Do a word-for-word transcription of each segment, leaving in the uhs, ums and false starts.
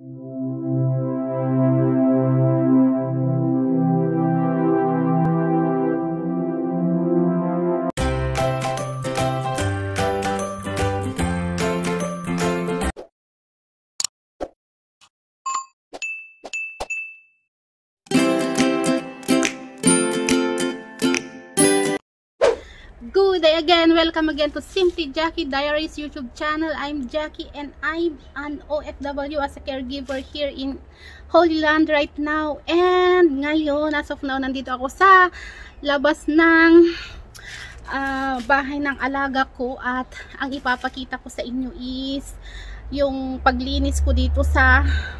Good day again. Welcome again to Simply Jackie Diaries YouTube channel. I'm Jackie and I'm an O F W as a caregiver here in Holy Land right now. And ngayon, as of now, nandito ako sa labas ng uh, bahay ng alaga ko. At ang ipapakita ko sa inyo is yung paglinis ko dito sa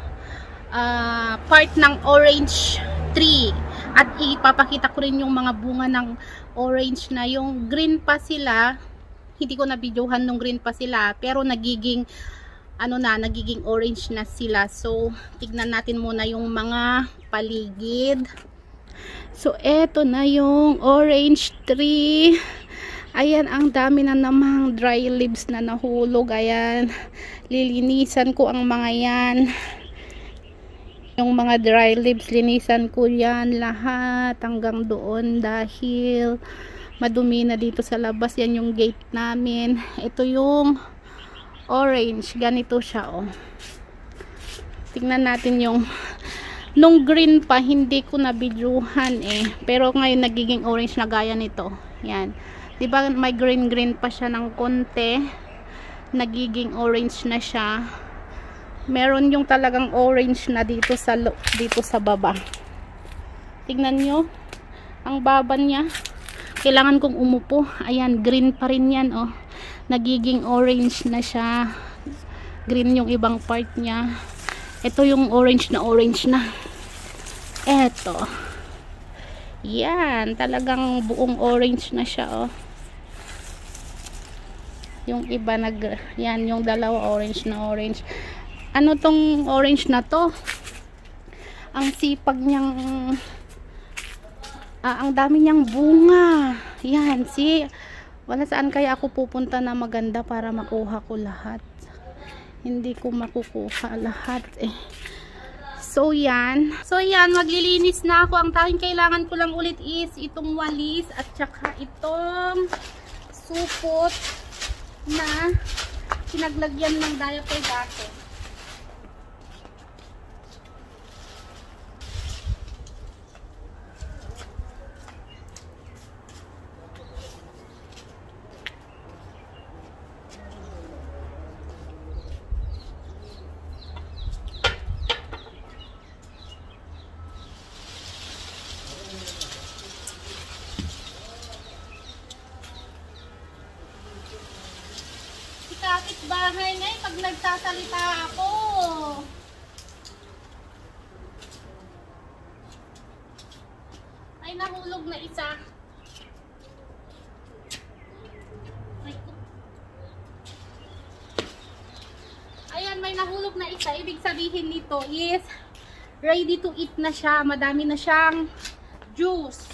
uh, part ng orange tree. At ipapakita ko rin yung mga bunga ng orange na, yung green pa sila. Hindi ko na videohan nung green pa sila, pero nagiging ano na, nagiging orange na sila. So tignan natin muna yung mga paligid. So eto na yung orange tree. Ayan, ang dami na namang dry leaves na nahulog. Ayan, lilinisan ko ang mga yan. Yung mga dry leaves, linisan ko yan lahat hanggang doon dahil madumi na dito sa labas. Yan yung gate namin. Ito yung orange, ganito siya, oh. Tingnan natin yung nung green pa, hindi ko na videohan eh, pero ngayon nagiging orange na gaya nito. Yan, diba may green green pa siya ng konti, nagiging orange na siya. Meron yung talagang orange na dito sa dito sa baba. Tingnan nyo ang baba niya. Kailangan kong umupo. Ayan, green pa rin yan, oh. Nagiging orange na siya. Green yung ibang part niya. Ito yung orange na orange na. Eto. Yan, talagang buong orange na siya, oh. Yung iba nag, yan, yung dalawa orange na orange. Ano tong orange na to? Ang sipag niyang ah, ang dami niyang bunga. Yan, see? Wala saan kaya ako pupunta na maganda para makuha ko lahat. Hindi ko makukuha lahat eh. So yan. So yan, maglilinis na ako. Ang tawing kailangan ko lang ulit is itong walis at saka itong supot na pinaglagyan ng diaper dati. Bahay na eh, pag nagsasalita ako. Ay, nahulog na isa. Ay, ayan, may nahulog na isa. Ibig sabihin nito is ready to eat na siya. Madami na siyang juice.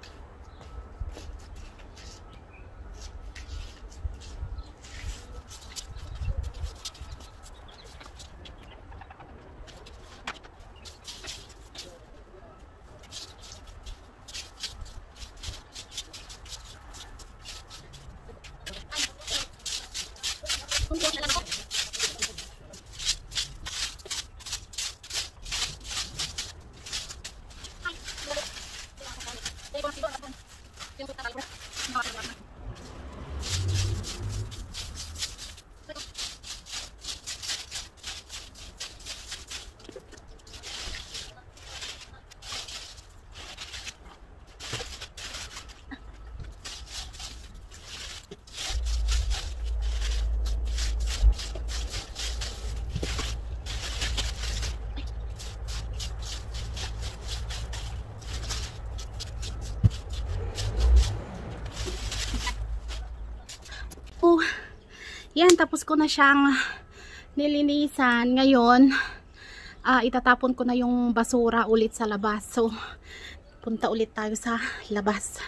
Oh, yan, tapos ko na siyang nilinisan. Ngayon, uh, itatapon ko na yung basura ulit sa labas. So, punta ulit tayo sa labas.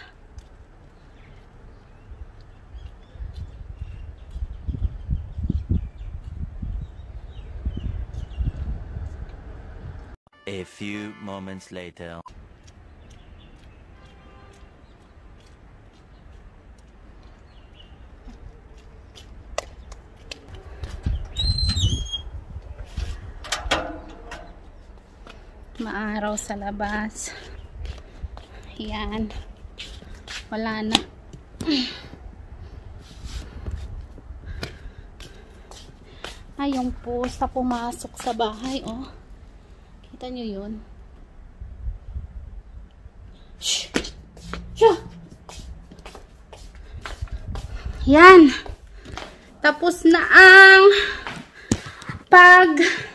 A few moments later. Maaraw sa labas. Yan. Wala na. Ay, yung posta pumasok sa bahay, oh. Kita nyo yun? Shh! Shh! Yan! Tapos na ang pag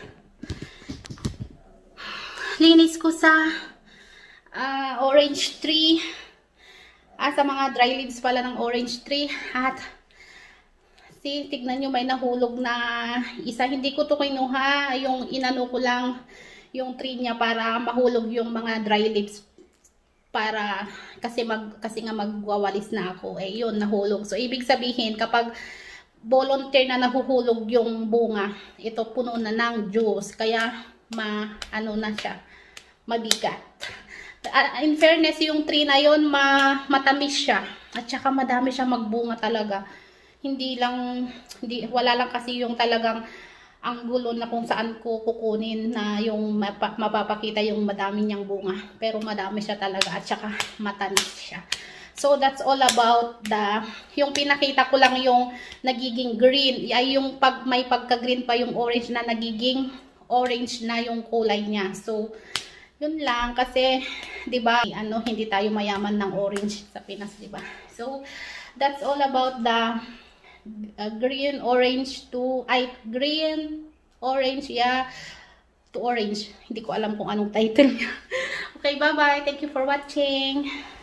linis ko sa uh, orange tree. Ah, sa mga dry leaves pala ng orange tree. At see, tignan nyo, may nahulog na isa. Hindi ko to kinuha. Yung inano ko lang yung tree niya para mahulog yung mga dry leaves. Para, kasi, mag, kasi nga magwawalis na ako. Eh, yun, nahulog. So, ibig sabihin, kapag volunteer na nahuhulog yung bunga, ito puno na ng juice. Kaya, ma, ano na siya, mabigat. In fairness, yung tree na yun, ma, matamis siya. At saka madami siya magbunga talaga. Hindi lang, hindi, wala lang kasi yung talagang ang gulo na kung saan ko kukunin na yung mapa, mapapakita yung madami niyang bunga. Pero madami siya talaga at saka matamis siya. So that's all about the, yung pinakita ko lang yung nagiging green. Ay yung pag, may pagka-green pa yung orange na nagiging orange na yung kulay niya. So yun lang kasi 'di ba? Ano, hindi tayo mayaman ng orange sa Pinas, 'di ba? So that's all about the uh, green orange to ay green orange yeah to orange. Hindi ko alam kung anong title niya. Okay, bye bye. Thank you for watching.